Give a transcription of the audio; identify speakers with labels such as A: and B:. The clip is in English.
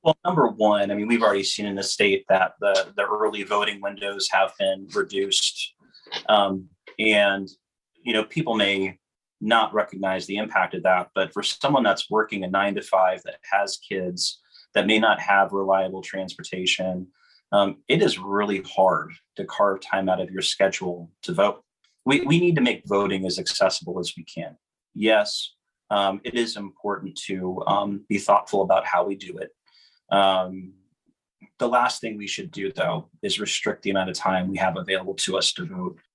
A: Well, number one, I mean, we've already seen in the state that the early voting windows have been reduced. And, people may not recognize the impact of that, but for someone that's working a 9 to 5 that has kids that may not have reliable transportation, it is really hard to carve time out of your schedule to vote. We need to make voting as accessible as we can. Yes, it is important to be thoughtful about how we do it. Um, the last thing we should do, though, is restrict the amount of time we have available to us to vote.